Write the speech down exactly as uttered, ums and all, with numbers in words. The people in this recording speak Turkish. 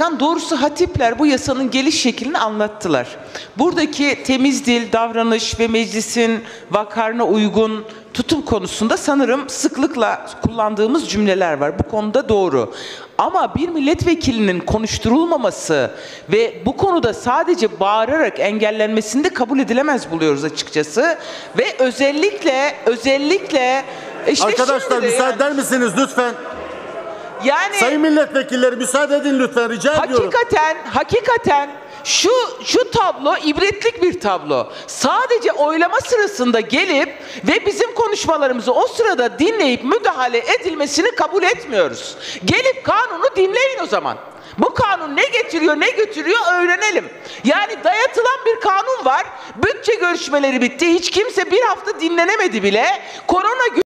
Başkan. Doğrusu hatipler bu yasanın geliş şeklini anlattılar. Buradaki temiz dil, davranış ve meclisin vakarına uygun tutum konusunda sanırım sıklıkla kullandığımız cümleler var. Bu konuda doğru. Ama bir milletvekilinin konuşturulmaması ve bu konuda sadece bağırarak engellenmesini de kabul edilemez buluyoruz açıkçası. Ve özellikle özellikle işte arkadaşlar müsaade yani, eder misiniz lütfen? Yani sayın milletvekilleri müsaade edin lütfen, rica ediyorum. Hakikaten, hakikaten şu şu tablo ibretlik bir tablo. Sadece oylama sırasında gelip ve bizim konuşmalarımızı o sırada dinleyip müdahale edilmesini kabul etmiyoruz. Gelip kanunu dinleyin o zaman. Bu kanun ne getiriyor, ne götürüyor öğrenelim. Yani dayatılan bir kanun var. Bütçe görüşmeleri bitti. Hiç kimse bir hafta dinlenemedi bile. Korona